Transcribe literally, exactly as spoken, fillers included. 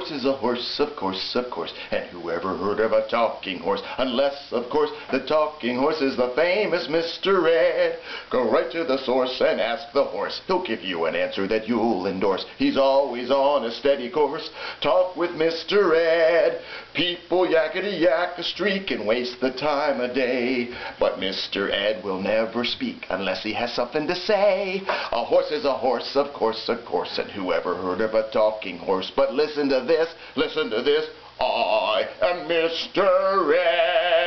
horse is a horse, of course, of course. And whoever heard of a talking horse? Unless, of course, the talking horse is the famous Mister Ed. Go right to the source and ask the horse. He'll give you an answer that you'll endorse. He's always on a steady course. Talk with Mister Ed. People yakety yak a streak and waste the time of day. But Mister Ed will never speak unless he has something to say. A horse is a horse, of course, of course. And whoever heard of a talking horse? But listen to this, listen to this. I am Mister Ed.